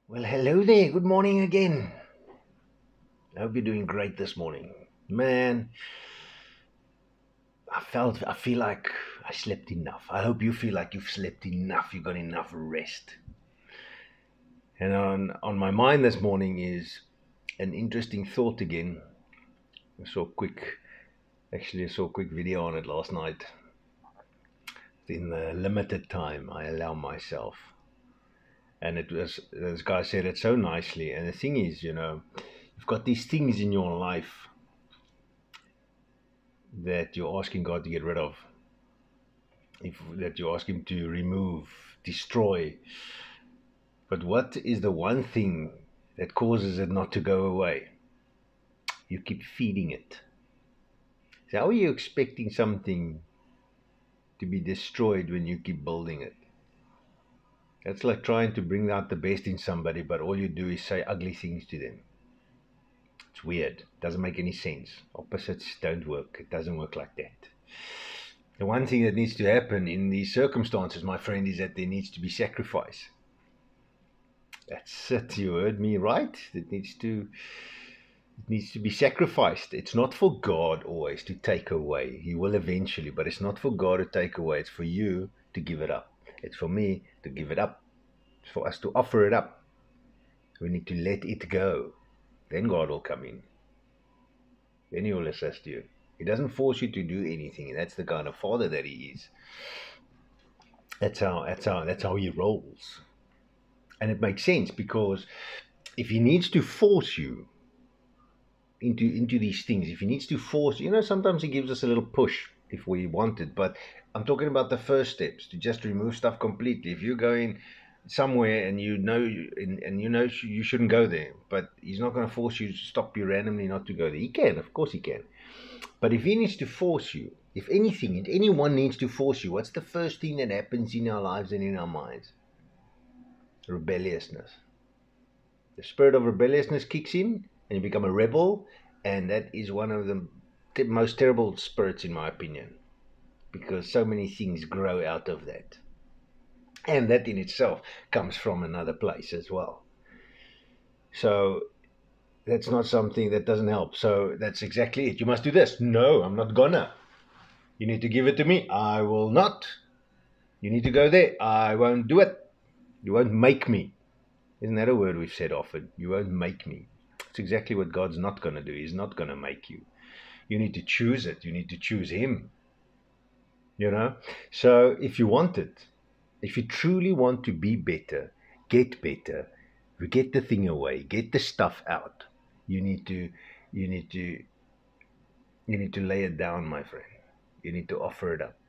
Well, hello there. Good morning again. I hope you're doing great this morning. Man, I feel like I slept enough. I hope you feel like you've slept enough. You got enough rest. And on my mind this morning is an interesting thought again. I saw a quick, I saw a quick video on it last night. In the limited time I allow myself. And this guy said it so nicely. And the thing is, you've got these things in your life that you're asking God to get rid of, that you ask Him to remove, destroy. But what is the one thing that causes it not to go away? You keep feeding it. So how are you expecting something to be destroyed when you keep building it? That's like trying to bring out the best in somebody, but all you do is say ugly things to them. It's weird. It doesn't make any sense. Opposites don't work. It doesn't work like that. The one thing that needs to happen in these circumstances, my friend, is that there needs to be sacrifice. That's it. You heard me right. It needs to be sacrificed. It's not for God always to take away. He will eventually, but it's not for God to take away. It's for you to give it up. It's for me to give it up. It's for us to offer it up. We need to let it go. Then God will come in. Then He will assist you. He doesn't force you to do anything. That's the kind of father that He is. That's how He rolls. And it makes sense, because if He needs to force you into these things, if He needs to force, sometimes He gives us a little push if we want it. But I'm talking about the first steps, to just remove stuff completely. If you're going somewhere and you shouldn't go there, but He's not going to force you to stop you randomly not to go there. He can, of course He can. But if He needs to force you, if anything, if anyone needs to force you, what's the first thing that happens in our lives and in our minds? Rebelliousness. The spirit of rebelliousness kicks in and you become a rebel, and that is one of the most terrible spirits, in my opinion, because so many things grow out of that. And that in itself comes from another place as well. So that's not something that doesn't help. So that's exactly it. You must do this. No, I'm not gonna. You need to give it to me. I will not. You need to go there. I won't do it. You won't make me. Isn't that a word we've said often? You won't make me. It's exactly what God's not going to do. He's not going to make you. You need to choose it. You need to choose Him. So if you want it, if you truly want to be better, get the thing away, get the stuff out. You need to, you need to, you need to lay it down, my friend. You need to offer it up.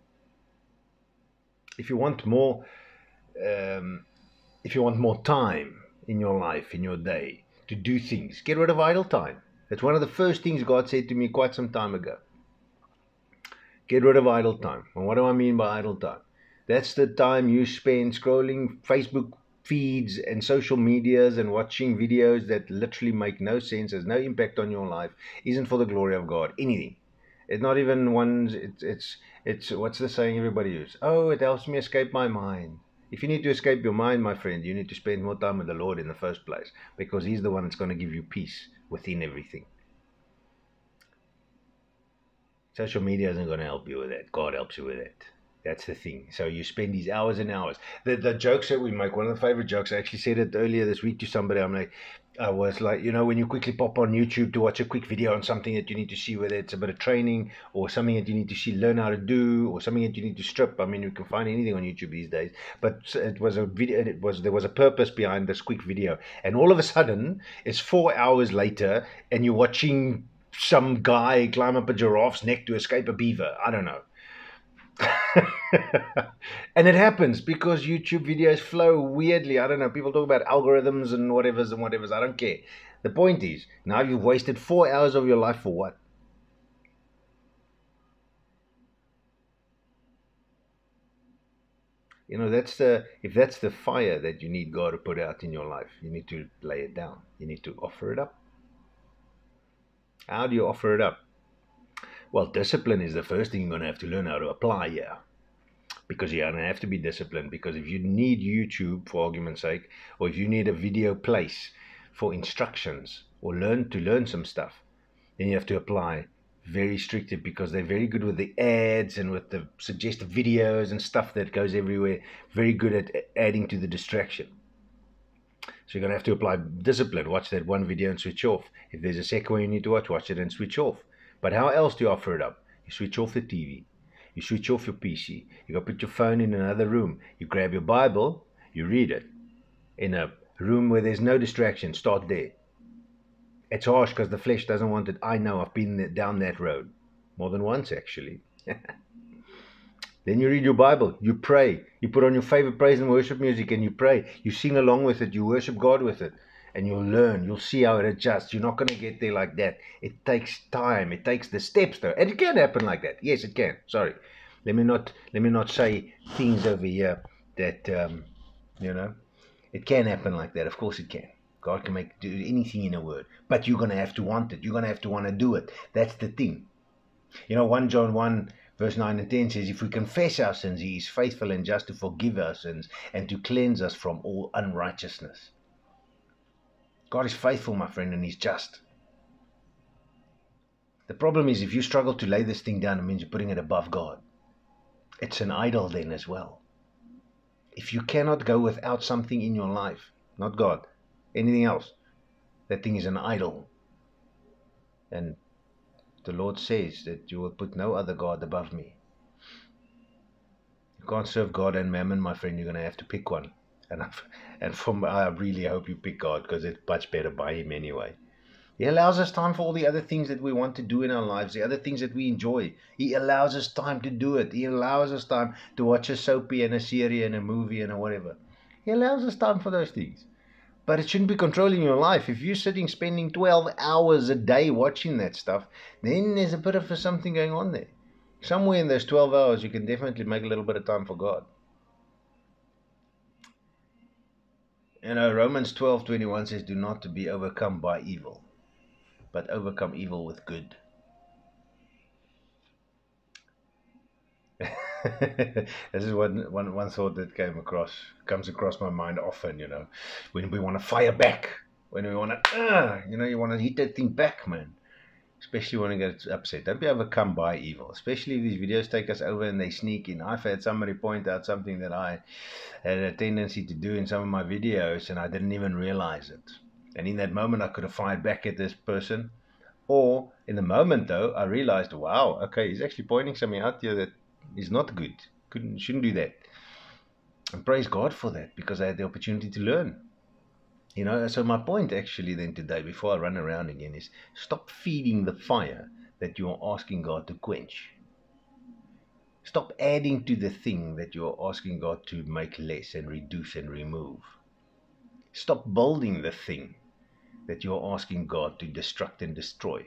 If you want more, um, if you want more time in your life, in your day, to do things, get rid of idle time. That's one of the first things God said to me quite some time ago. Get rid of idle time. And what do I mean by idle time? That's the time you spend scrolling Facebook feeds and social medias and watching videos that literally make no sense, has no impact on your life, isn't for the glory of God, anything. It's not even ones, it's what's the saying everybody uses? Oh, it helps me escape my mind. If you need to escape your mind, my friend, you need to spend more time with the Lord in the first place, because He's the one that's going to give you peace within everything. Social media isn't going to help you with that. God helps you with it. That's the thing. So you spend these hours and hours. The jokes that we make, one of the favorite jokes, I actually said it earlier this week to somebody. I was like, when you quickly pop on YouTube to watch a quick video on something that you need to see, whether it's a bit of training or something that you need to see, learn how to do, or something that you need to strip. I mean, you can find anything on YouTube these days. But it was a video. There was a purpose behind this quick video, and all of a sudden, it's 4 hours later, and you're watching some guy climb up a giraffe's neck to escape a beaver. I don't know. And it happens because YouTube videos flow weirdly. I don't know. People talk about algorithms and whatevers and whatevers. I don't care. The point is, now you've wasted 4 hours of your life for what? If that's the fire that you need God to put out in your life, you need to lay it down. You need to offer it up. How do you offer it up? Well, discipline is the first thing you're going to have to learn how to apply here. because you're going to have to be disciplined. Because if you need YouTube, for argument's sake, or if you need a video place for instructions or learn some stuff, then you have to apply very strictly, because they're very good with the ads and with the suggested videos and stuff that goes everywhere. Very good at adding to the distraction. So you're going to have to apply discipline. Watch that one video and switch off. If there's a second one you need to watch it and switch off. But how else do you offer it up? You switch off the TV. You switch off your PC. You go put your phone in another room. You grab your Bible. You read it. In a room where there's no distraction. Start there. It's harsh because the flesh doesn't want it. I know. I've been down that road. More than once, actually. Then you read your Bible, you pray, you put on your favorite praise and worship music and you pray, you sing along with it, you worship God with it, and you'll learn, you'll see how it adjusts. You're not going to get there like that. It takes time, it takes the steps though, and it can happen like that. Yes, it can. Sorry, let me not say things over here that it can happen like that. Of course it can. God can do anything in a word, but you're going to have to want it. You're going to have to want to do it. That's the thing. 1 John 1 verse 9 and 10 says, if we confess our sins, he is faithful and just to forgive our sins and to cleanse us from all unrighteousness. God is faithful, my friend, and he's just. The problem is, if you struggle to lay this thing down, it means you're putting it above God. It's an idol then as well. If you cannot go without something in your life, not God, anything else, that thing is an idol. And the Lord says that you will put no other God above me. You can't serve God and mammon, my friend. You're going to have to pick one. I really hope you pick God, because it's much better by him anyway. He allows us time for all the other things that we want to do in our lives, the other things that we enjoy. He allows us time to do it. He allows us time to watch a soapy and a series and a movie and a whatever. He allows us time for those things. But it shouldn't be controlling your life. If you're spending 12 hours a day watching that stuff, then there's a bit of something going on there. Somewhere in those 12 hours, you can definitely make a little bit of time for God. Romans 12:21 says, do not to be overcome by evil, but overcome evil with good. This is one thought that comes across my mind often, when we want to fire back, when we want to, you want to hit that thing back, man. Especially when it gets upset. Don't be overcome by evil. Especially if these videos take us over and they sneak in. I've had somebody point out something that I had a tendency to do in some of my videos, and I didn't even realize it. And in that moment, I could have fired back at this person. Or in the moment, though, I realized, wow, okay, he's actually pointing something out here that is not good. Shouldn't do that. And praise God for that, because I had the opportunity to learn. So my point actually then today, before I run around again, is stop feeding the fire that you are asking God to quench. Stop adding to the thing that you are asking God to make less and reduce and remove. Stop building the thing that you are asking God to destruct and destroy.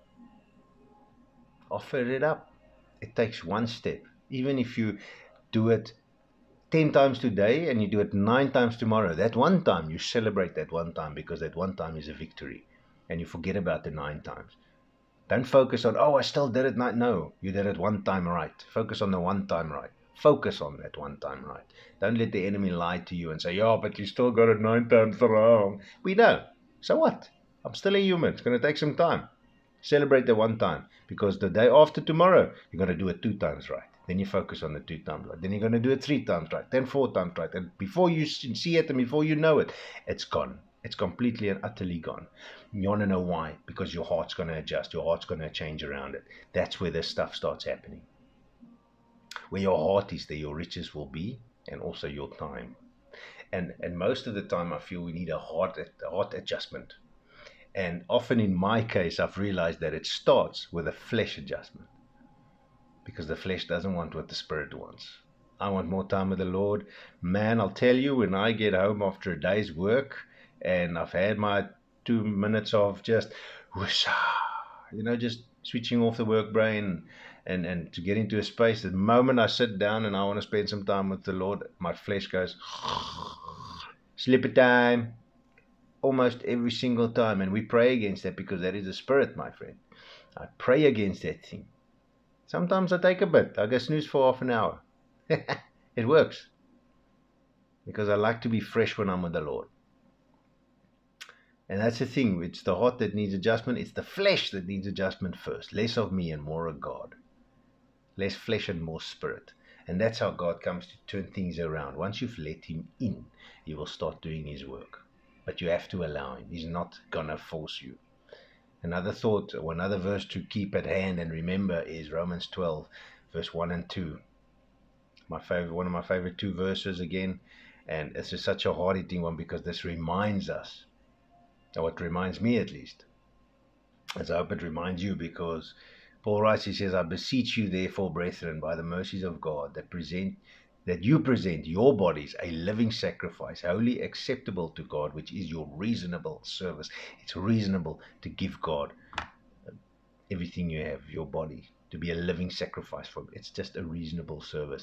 Offer it up. It takes one step. Even if you do it 10 times today and you do it 9 times tomorrow, that one time, you celebrate that one time, because that one time is a victory, and you forget about the 9 times. Don't focus on, I still did it. No, you did it one time right. Focus on the one time right. Focus on that one time right. Don't let the enemy lie to you and say, but you still got it 9 times wrong. We know. So what? I'm still a human. It's going to take some time. Celebrate the one time, because the day after tomorrow, you're going to do it 2 times right. Then you focus on the 2 times right. Then you're going to do it 3 times right. Then 4 times right. And before you see it and before you know it, it's gone. It's completely and utterly gone. You want to know why? Because your heart's going to adjust. Your heart's going to change around it. That's where this stuff starts happening. Where your heart is, there your riches will be, and also your time. And most of the time, I feel we need a heart adjustment. And often in my case, I've realized that it starts with a flesh adjustment. Because the flesh doesn't want what the spirit wants. I want more time with the Lord. Man, I'll tell you, when I get home after a day's work and I've had my 2 minutes of just whoosha, just switching off the work brain and to get into a space, the moment I sit down and I want to spend some time with the Lord, my flesh goes sleepy time almost every single time. And we pray against that, because that is the spirit, my friend. I pray against that thing. Sometimes I take a bit. I go snooze for half an hour. It works because I like to be fresh when I'm with the Lord. And that's the thing. It's the heart that needs adjustment. It's the flesh that needs adjustment first. Less of me and more of God. Less flesh and more spirit. And that's how God comes to turn things around. Once you've let him in, he will start doing his work. But you have to allow him. He's not going to force you. Another thought, or another verse to keep at hand and remember is Romans 12, verse 1 and 2. One of my favorite two verses again. And this is such a hard-hitting one because this reminds us, or it reminds me at least, as I hope it reminds you, because Paul writes, he says, I beseech you therefore, brethren, by the mercies of God, that you present your bodies a living sacrifice, wholly acceptable to God, which is your reasonable service. It's reasonable to give God everything you have, your body, to be a living sacrifice for him. It's just a reasonable service.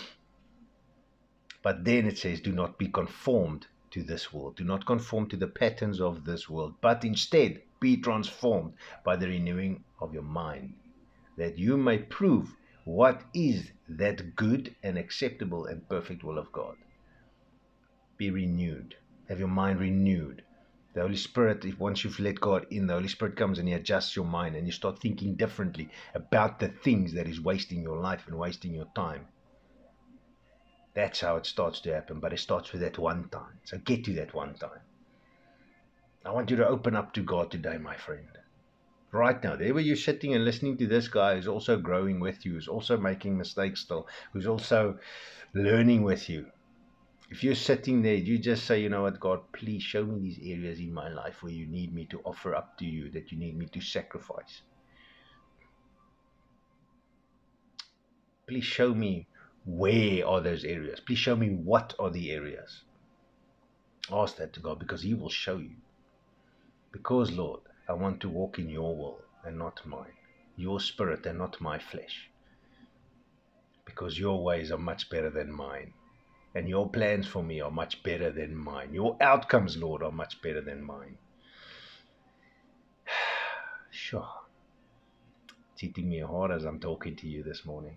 But then it says, do not be conformed to this world. Do not conform to the patterns of this world, but instead be transformed by the renewing of your mind, that you may prove what is that good and acceptable and perfect will of God. Be renewed. Have your mind renewed. The Holy Spirit, once you've let God in, the Holy Spirit comes and he adjusts your mind and you start thinking differently about the things that is wasting your life and wasting your time. That's how it starts to happen, but it starts with that one time. So get to that one time. I want you to open up to God today, my friend. Right now, there where you're sitting and listening to this guy who's also growing with you, who's also making mistakes still, who's also learning with you. If you're sitting there, you just say, you know what, God, please show me these areas in my life where you need me to offer up to you, that you need me to sacrifice. Please show me where are those areas. Please show me what are the areas. Ask that to God because he will show you. Because, Lord, I want to walk in your will and not mine, your spirit and not my flesh. Because your ways are much better than mine. And your plans for me are much better than mine. Your outcomes, Lord, are much better than mine. Sure. It's hitting me hard as I'm talking to you this morning.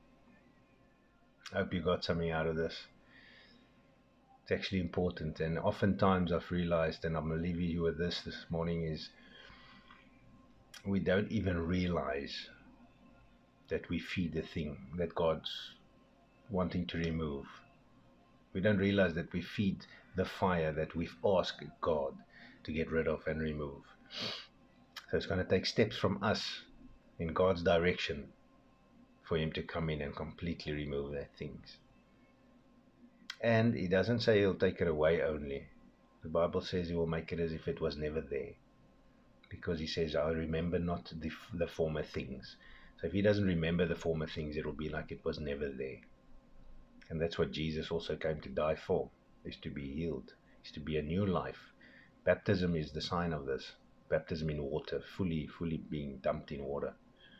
I hope you got something out of this. It's actually important. And oftentimes I've realized, and I'm going to leave you with this morning, is we don't even realize that we feed the thing that God's wanting to remove. We don't realize that we feed the fire that we've asked God to get rid of and remove. So it's going to take steps from us in God's direction for him to come in and completely remove that things. And he doesn't say he'll take it away only. The Bible says he will make it as if it was never there. Because he says, I remember not the former things. So if he doesn't remember the former things, it'll be like it was never there. And that's what Jesus also came to die for, is to be healed, is to be a new life. Baptism is the sign of this. Baptism in water, fully being dumped in water.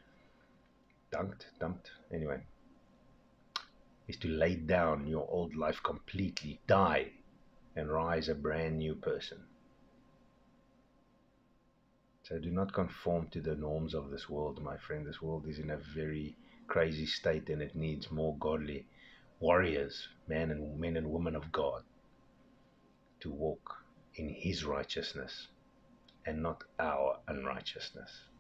Dumped, anyway. Is to lay down your old life completely, die, and rise a brand new person. So do not conform to the norms of this world, my friend. This world is in a very crazy state and it needs more godly warriors, men and women of God, to walk in his righteousness and not our unrighteousness.